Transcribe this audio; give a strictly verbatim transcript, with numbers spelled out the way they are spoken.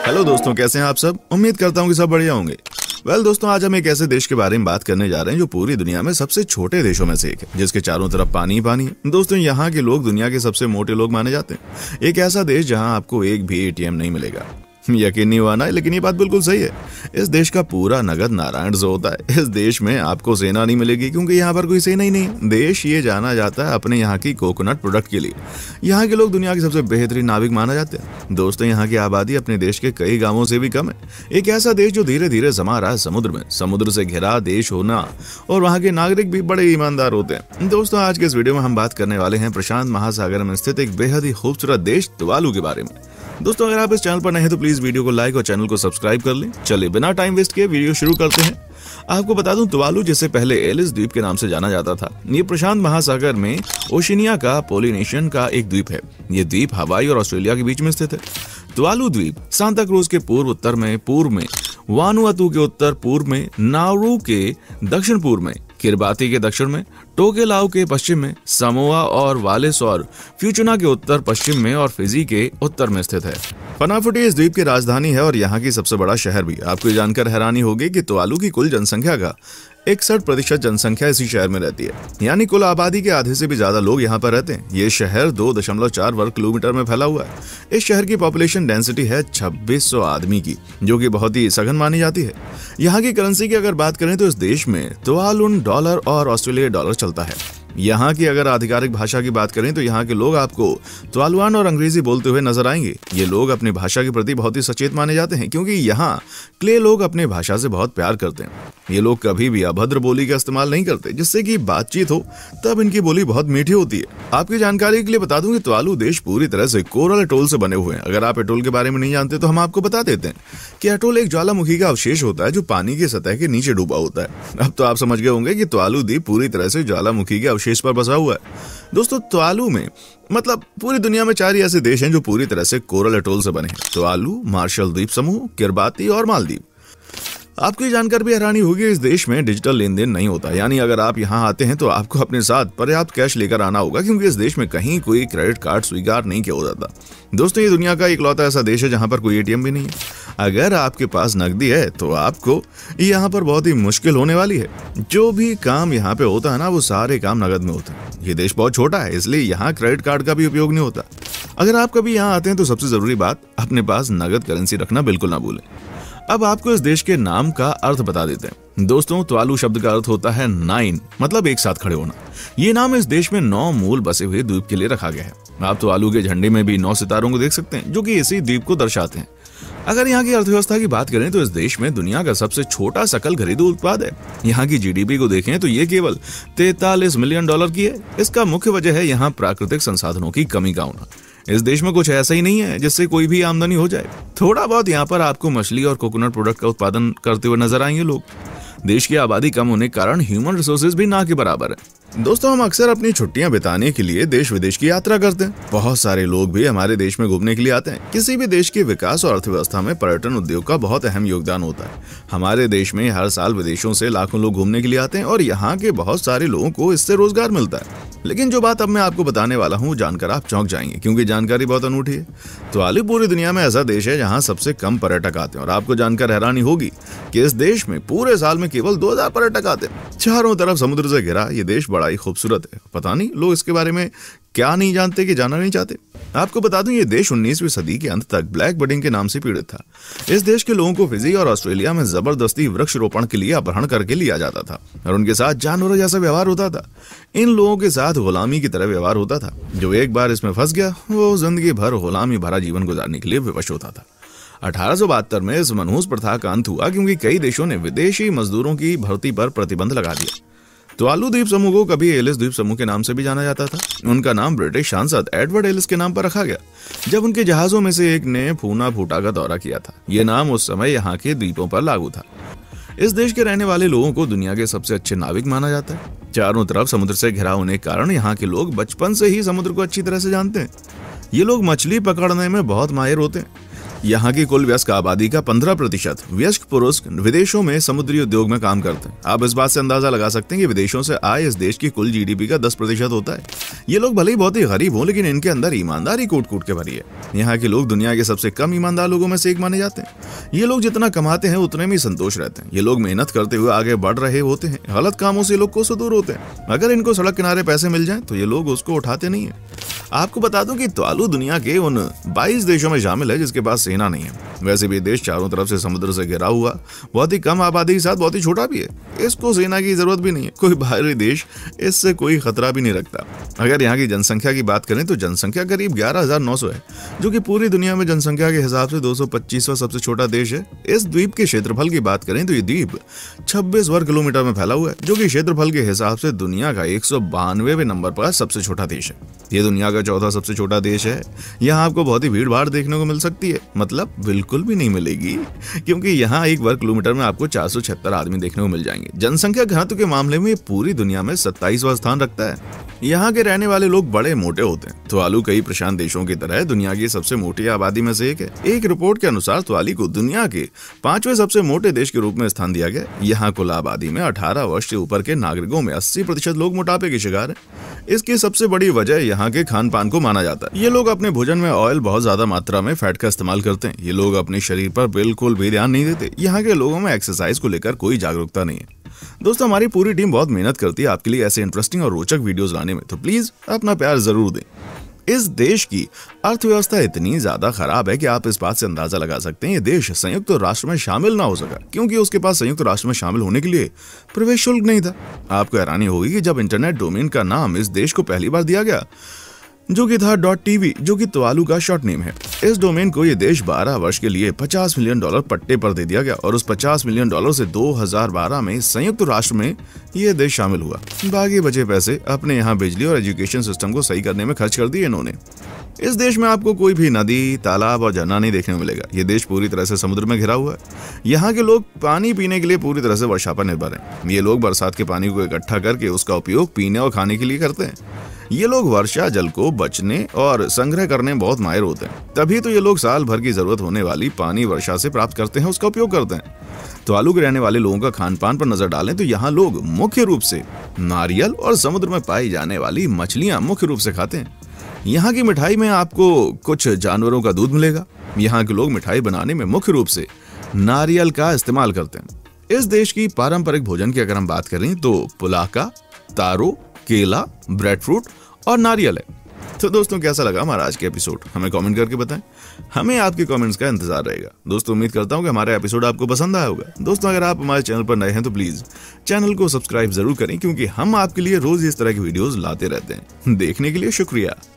Hello दोस्तों, कैसे हैं आप सब। उम्मीद करता हूं कि सब बढ़िया होंगे। वेल well, दोस्तों, आज हम एक ऐसे देश के बारे में बात करने जा रहे हैं जो पूरी दुनिया में सबसे छोटे देशों में से एक है, जिसके चारों तरफ पानी ही पानी है। दोस्तों, यहाँ के लोग दुनिया के सबसे मोटे लोग माने जाते हैं। एक ऐसा देश जहाँ आपको एक भी एटीएम नहीं मिलेगा। यकीन नहीं हुआ ना, लेकिन ये बात बिल्कुल सही है। इस देश का पूरा नगद नारायण से होता है। इस देश में आपको सेना नहीं मिलेगी क्योंकि यहाँ पर कोई सेना ही नहीं है। देश ये जाना जाता है अपने यहाँ की कोकोनट प्रोडक्ट के लिए। यहाँ के लोग दुनिया के सबसे बेहतरीन नाविक माना जाते हैं। दोस्तों, यहाँ की आबादी अपने देश के कई गांवों से भी कम है। एक ऐसा देश जो धीरे धीरे समा रहा है समुद्र में। समुद्र से घिरा देश होना और वहाँ के नागरिक भी बड़े ईमानदार होते हैं। दोस्तों, आज के इस वीडियो में हम बात करने वाले हैं प्रशांत महासागर में स्थित एक बेहद ही खूबसूरत देश तुवालू के बारे में। दोस्तों, अगर आप इस चैनल पर नए हैं तो प्लीज वीडियो को लाइक और चैनल को सब्सक्राइब कर लें। चलिए बिना टाइम वेस्ट किए वीडियो शुरू करते हैं। आपको बता दूं, तुवालू जिसे पहले एलिस द्वीप के नाम से जाना जाता था, ये प्रशांत महासागर में ओशिनिया का पोलिनेशियन का एक द्वीप है। ये द्वीप हवाई और ऑस्ट्रेलिया के बीच में स्थित है। तुवालू द्वीप सांता क्रूज के पूर्व उत्तर में, पूर्व में वानुआतू के उत्तर पूर्व में, नाउरू के दक्षिण पूर्व में, किरबाती के दक्षिण में, टोकेलाउ के पश्चिम में, समोआ और वालेस और फ्यूचुना के उत्तर पश्चिम में और फिजी के उत्तर में स्थित है। फनाफुटी इस द्वीप की राजधानी है और यहाँ की सबसे बड़ा शहर भी। आपको ये जानकर हैरानी होगी कि तुवालू की कुल जनसंख्या का इकसठ प्रतिशत जनसंख्या इसी शहर में रहती है, यानी कुल आबादी के आधे से भी ज्यादा लोग यहाँ पर रहते हैं। ये शहर दो दशमलव चार वर्ग किलोमीटर में फैला हुआ है। इस शहर की पॉपुलेशन डेंसिटी है छब्बीस सौ आदमी की, जो कि बहुत ही सघन मानी जाती है। यहाँ की करेंसी की अगर बात करें तो इस देश में तुवालुन डॉलर और ऑस्ट्रेलियाई डॉलर चलता है। यहाँ की अगर आधिकारिक भाषा की बात करें तो यहाँ के लोग आपको तुवालुआन और अंग्रेजी बोलते हुए नजर आएंगे। ये लोग अपनी भाषा के प्रति बहुत ही सचेत माने जाते हैं क्योंकि यहाँ क्ले लोग अपनी भाषा से बहुत प्यार करते हैं। ये लोग कभी भी अभद्र बोली का इस्तेमाल नहीं करते, जिससे कि बातचीत हो तब इनकी बोली बहुत मीठी होती है। आपकी जानकारी के लिए बता दूं कि तुवालू देश पूरी तरह से कोरल अटोल से बने हुए हैं। अगर आप अटोल के बारे में नहीं जानते तो हम आपको बता देते हैं कि अटोल एक ज्वालामुखी का अवशेष होता है जो पानी की सतह के नीचे डूबा होता है। अब तो आप समझ गए होंगे कि तुवालू द्वीप पूरी तरह से ज्वालामुखी के अवशेष पर बसा हुआ है। दोस्तों, तुवालू में मतलब पूरी दुनिया में चार ऐसे देश हैं जो पूरी तरह से कोरल अटोल से बने हैं: तुवालू, मार्शल द्वीप समूह, किरबाती और मालदीव। आपको ये जानकर भी हैरानी होगी, इस देश में डिजिटल लेन देन नहीं होता। यानी अगर आप यहाँ आते हैं तो आपको अपने साथ पर्याप्त कैश लेकर आना होगा क्योंकि इस देश में कहीं कोई क्रेडिट कार्ड स्वीकार नहीं किया जाता। दोस्तों, ये दुनिया का इकलौता ऐसा देश है जहाँ पर कोई एटीएम भी नहीं है। अगर आपके पास नकदी है तो आपको यहाँ पर बहुत ही मुश्किल होने वाली है। जो भी काम यहाँ पे होता है ना, वो सारे काम नगद में होते हैं। ये देश बहुत छोटा है, इसलिए यहाँ क्रेडिट कार्ड का भी उपयोग नहीं होता। अगर आप कभी यहाँ आते हैं तो सबसे जरूरी बात, अपने पास नगद करेंसी रखना बिल्कुल ना भूलें। अब आपको इस देश के नाम का अर्थ बता देते हैं। दोस्तों, तुवालू शब्द का अर्थ होता है नाइन, मतलब एक साथ खड़े होना। ये नाम इस देश में नौ मूल बसे हुए द्वीप के लिए रखा गया है। आप तुवालू के झंडे में भी नौ सितारों को देख सकते हैं जो कि इसी द्वीप को दर्शाते हैं। अगर यहाँ की अर्थव्यवस्था की बात करें तो इस देश में दुनिया का सबसे छोटा सकल घरेलू उत्पाद है। यहाँ की जीडीपी को देखें तो ये केवल तैतालीस मिलियन डॉलर की है। इसका मुख्य वजह है यहाँ प्राकृतिक संसाधनों की कमी का होना। इस देश में कुछ ऐसा ही नहीं है जिससे कोई भी आमदनी हो जाए। थोड़ा बहुत यहाँ पर आपको मछली और कोकोनट प्रोडक्ट का उत्पादन करते हुए नजर आएंगे लोग। देश की आबादी कम होने के कारण ह्यूमन रिसोर्सेज भी ना के बराबर है। दोस्तों, हम अक्सर अपनी छुट्टियां बिताने के लिए देश विदेश की यात्रा करते हैं। बहुत सारे लोग भी हमारे देश में घूमने के लिए आते हैं। किसी भी देश के विकास और अर्थव्यवस्था में पर्यटन उद्योग का बहुत अहम योगदान होता है। हमारे देश में हर साल विदेशों से लाखों लोग घूमने के लिए आते हैं और यहाँ के बहुत सारे लोगों को इससे रोजगार मिलता है। लेकिन जो बात अब मैं आपको बताने वाला हूँ, जानकर आप चौंक जाएंगे क्योंकि जानकारी बहुत अनूठी है। तुवालू पूरी दुनिया में ऐसा देश है जहाँ सबसे कम पर्यटक आते हैं और आपको जानकर हैरानी होगी कि इस देश में पूरे साल में केवल दो हजार पर्यटक आते हैं। चारों तरफ समुद्र से घिरा ये देश बड़ा ही खूबसूरत है। पता नहीं लोग इसके बारे में क्या नहीं जानते कि जानना नहीं चाहते। आपको बता दूं, ये देश उन्नीसवीं सदी के अंत तक ब्लैक बडिंग के नाम से पीड़ित था। इस देश के लोगों को फिजी और ऑस्ट्रेलिया में जबरदस्ती वृक्ष रोपण के लिए अपहरण करके लिया जाता था और उनके साथ जानवरों जैसा व्यवहार होता था। इन लोगों के साथ गुलामी की तरह व्यवहार होता था। जो एक बार इसमें फंस गया वो जिंदगी भर गुलामी भरा जीवन गुजारने के लिए विवश होता था। अठारह सौ बहत्तर में इस मनहूस प्रथा का अंत हुआ क्योंकि कई देशों ने विदेशी मजदूरों की भर्ती पर प्रतिबंध लगा दिया। तुवालू द्वीप समूह को कभी एलिस द्वीप समूह के नाम से भी जाना जाता था। उनका नाम ब्रिटिश सांसद एडवर्ड एलिस के नाम पर रखा गया जब उनके जहाजों में से एक ने फूना फूटा का दौरा किया था। यह नाम उस समय यहाँ के द्वीपों पर लागू था। इस देश के रहने वाले लोगों को दुनिया के सबसे अच्छे नाविक माना जाता है। चारों तरफ समुद्र से घिरा होने के कारण यहाँ के लोग बचपन से ही समुद्र को अच्छी तरह से जानते हैं। ये लोग मछली पकड़ने में बहुत माहिर होते हैं। यहाँ की कुल वयस्क आबादी का पंद्रह प्रतिशत वयस्क पुरुष विदेशों में समुद्री उद्योग में काम करते हैं। आप इस बात से अंदाजा लगा सकते हैं कि विदेशों से आए इस देश की कुल जीडीपी का दस प्रतिशत होता है। ये लोग भले ही बहुत ही गरीब हों, लेकिन इनके अंदर ईमानदारी कूट कूट के भरी है। यहाँ के लोग दुनिया के सबसे कम ईमानदार लोगों में से एक माने जाते हैं। ये लोग जितना कमाते हैं उतने में संतोष रहते हैं। ये लोग मेहनत करते हुए आगे बढ़ रहे होते हैं, गलत कामों से लोग को से दूर होते हैं। अगर इनको सड़क किनारे पैसे मिल जाएं तो ये लोग उसको उठाते नहीं है। आपको बता दूं कि तुवालू दुनिया के उन बाईस देशों में शामिल है जिसके पास सेना नहीं है। वैसे भी देश चारों तरफ से समुद्र से घिरा हुआ, बहुत ही कम आबादी के साथ बहुत ही छोटा भी है। इसको सेना की जरूरत भी नहीं है। कोई बाहरी देश इससे कोई खतरा भी नहीं रखता। अगर यहाँ की जनसंख्या की बात करें तो जनसंख्या करीब ग्यारह हजार नौ सौ है, जो कि पूरी दुनिया में जनसंख्या के हिसाब से दो सौ पच्चीसवां सबसे छोटा देश है। इस द्वीप के क्षेत्रफल की बात करें तो ये द्वीप छब्बीस वर्ग किलोमीटर में फैला हुआ है, जो कि क्षेत्रफल के हिसाब से दुनिया का एक सौ बानवे नंबर पर सबसे छोटा देश है। ये दुनिया का चौथा सबसे छोटा देश है। यहाँ आपको बहुत ही भीड़ भाड़ देखने को मिल सकती है, मतलब बिल्कुल भी नहीं मिलेगी, क्योंकि यहाँ एक वर्ग किलोमीटर में आपको चार सौ छिहत्तर आदमी देखने को मिल जाएंगे। जनसंख्या घनत्व के मामले में पूरी दुनिया में सत्ताईसवां स्थान रखता है। यहाँ के रहने वाले लोग बड़े मोटे होते हैं। तुवालू कई प्रशांत देशों की तरह दुनिया की सबसे मोटी आबादी में से एक है। एक रिपोर्ट के अनुसार तुवालू को दुनिया के पांचवें सबसे मोटे देश के रूप में स्थान दिया गया। यहाँ कुल आबादी में अठारह वर्ष से ऊपर के नागरिकों में अस्सी प्रतिशत लोग मोटापे के शिकार हैं। इसकी सबसे बड़ी वजह यहाँ के खान पान को माना जाता है। ये लोग अपने भोजन में ऑयल बहुत ज्यादा मात्रा में फैट का इस्तेमाल करते हैं। ये लोग अपने शरीर पर बिल्कुल भी ध्यान नहीं देते। यहाँ के लोगों में एक्सरसाइज को लेकर कोई जागरूकता नहीं है। दोस्तों, हमारी पूरी टीम बहुत मेहनत करती है आपके लिए ऐसे इंटरेस्टिंग और रोचक वीडियोस लाने में, तो प्लीज अपना प्यार जरूर दें। इस देश की अर्थव्यवस्था इतनी ज्यादा खराब है कि आप इस बात से अंदाजा लगा सकते हैं ये देश संयुक्त राष्ट्र में शामिल ना हो सका, क्योंकि उसके पास संयुक्त राष्ट्र में शामिल होने के लिए प्रवेश शुल्क नहीं था। आपको हैरानी होगी कि जब इंटरनेट डोमेन का नाम इस देश को पहली बार दिया गया, जो कि था डॉट टीवी, जो कि तुवालू का शॉर्ट नेम है। इस डोमेन को ये देश बारह वर्ष के लिए पचास मिलियन डॉलर पट्टे पर दे दिया गया और उस पचास मिलियन डॉलर से दो हज़ार बारह में संयुक्त राष्ट्र में ये देश शामिल हुआ। बाकी बचे पैसे अपने यहाँ बिजली और एजुकेशन सिस्टम को सही करने में खर्च कर दिए इन्होंने। इस देश में आपको कोई भी नदी, तालाब और झरना नहीं देखने को मिलेगा। ये देश पूरी तरह से समुद्र में घिरा हुआ है। यहाँ के लोग पानी पीने के लिए पूरी तरह से वर्षा पर निर्भर हैं। ये लोग बरसात के पानी को इकट्ठा करके उसका उपयोग पीने और खाने के लिए करते हैं। ये लोग वर्षा जल को बचने और संग्रह करने में बहुत माहिर होते हैं, तभी तो ये लोग साल भर की जरूरत होने वाली पानी वर्षा से प्राप्त करते हैं, उसका उपयोग करते हैं। तुवालू के रहने वाले लोगों का खान पान पर नजर डालें तो यहाँ लोग मुख्य रूप से नारियल और समुद्र में पाई जाने वाली मछलियां मुख्य रूप से खाते हैं। यहाँ की मिठाई में आपको कुछ जानवरों का दूध मिलेगा। यहाँ के लोग मिठाई बनाने में मुख्य रूप से नारियल का इस्तेमाल करते हैं। इस देश की पारंपरिक भोजन की अगर हम बात करें तो पुलाका, तारो, केला, ब्रेड फ्रूट और नारियल है। तो दोस्तों, कैसा लगा हमारा आज के एपिसोड, हमें कमेंट करके बताएं। हमें आपके कमेंट्स का इंतजार रहेगा। दोस्तों, उम्मीद करता हूं कि हमारा एपिसोड आपको पसंद आया होगा। दोस्तों, अगर आप हमारे चैनल पर नए हैं तो प्लीज चैनल को सब्सक्राइब जरूर करें, क्योंकि हम आपके लिए रोज इस तरह की वीडियोस लाते रहते हैं। देखने के लिए शुक्रिया।